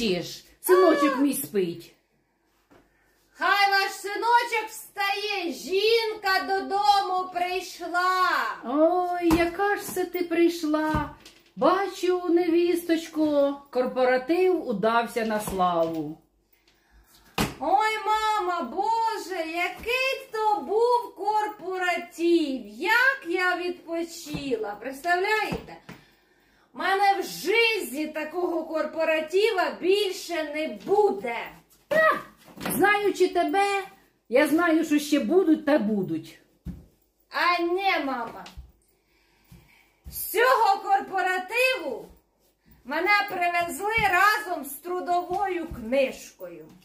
кричиш? Синочок мій спить. Хай ваш синочок встає, жінка додому прийшла. Ой, яка ж це ти прийшла. Бачу, невісточко, корпоратив удався на славу. Ой, мама, Боже, який то був корпоратив, як я відпочила, представляєте? У мене в житті такого корпоратива більше не буде. Знаючи тебе, я знаю, що ще будуть та будуть. А не, мама, з цього корпоративу мене привезли разом з трудовою книжкою.